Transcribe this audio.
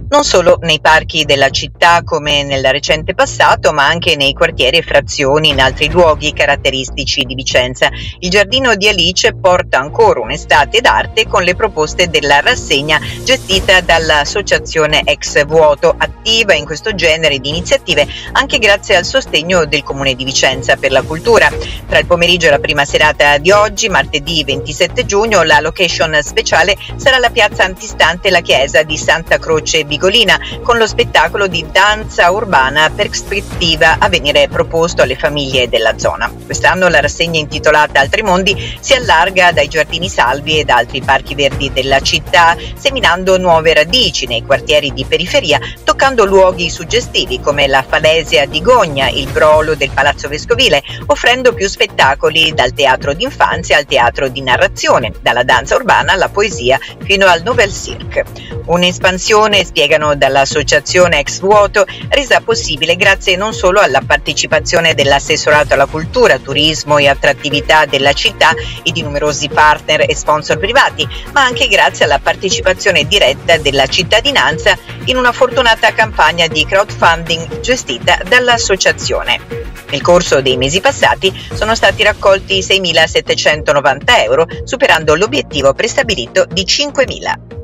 non solo nei parchi della città come nel recente passato, ma anche nei quartieri e frazioni in altri luoghi caratteristici di Vicenza. Il giardino di Alice porta ancora un'estate d'arte con le proposte della rassegna gestita dall'associazione Ex Vuoto, attiva in questo genere di iniziative anche grazie al sostegno del Comune di Vicenza per la cultura. Tra il pomeriggio e la prima serata di oggi, martedì 27 giugno, la location speciale sarà la piazza antistante la chiesa di Santa Croce Bigolina, con lo spettacolo di danza urbana perspettiva a venire proposto alle famiglie della zona. Quest'anno la rassegna intitolata Altri Mondi si allarga dai giardini salvi ed altri parchi verdi della città, seminando nuove radici nei quartieri di periferia, toccando luoghi suggestivi come la Falesia di Gogna, il Brolo del Palazzo Vescovile, offrendo più spettacoli dal teatro d'infanzia al teatro di narrazione, dalla danza urbana alla poesia fino al Nouvelle Cirque. Un'espansione, spiegano dall'associazione Ex Vuoto, resa possibile grazie non solo alla partecipazione dell'assessorato alla cultura, turismo e attrattività della città e di numerosi partner e sponsor privati, ma anche grazie alla partecipazione diretta della cittadinanza in una fortunata campagna di crowdfunding gestita dall'associazione. Nel corso dei mesi passati sono stati raccolti 6.790 euro, superando l'obiettivo prestabilito di 5.000.